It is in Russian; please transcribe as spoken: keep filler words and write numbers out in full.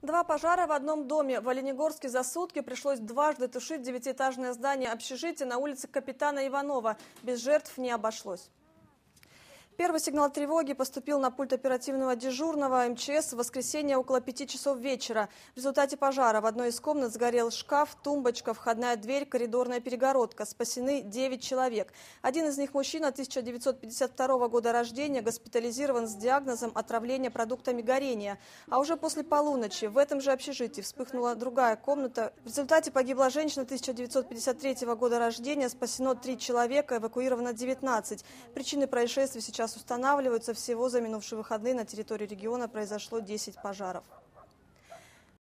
Два пожара в одном доме. В Оленегорске за сутки пришлось дважды тушить девятиэтажное здание общежития на улице Капитана Иванова. Без жертв не обошлось. Первый сигнал тревоги поступил на пульт оперативного дежурного эм че эс в воскресенье около пяти часов вечера. В результате пожара в одной из комнат сгорел шкаф, тумбочка, входная дверь, коридорная перегородка. Спасены девять человек. Один из них мужчина тысяча девятьсот пятьдесят второго года рождения, госпитализирован с диагнозом отравления продуктами горения. А уже после полуночи в этом же общежитии вспыхнула другая комната. В результате погибла женщина тысяча девятьсот пятьдесят третьего года рождения, спасено три человека, эвакуировано девятнадцать. Причины происшествия сейчас устанавливаются. Всего за минувшие выходные на территории региона произошло десять пожаров.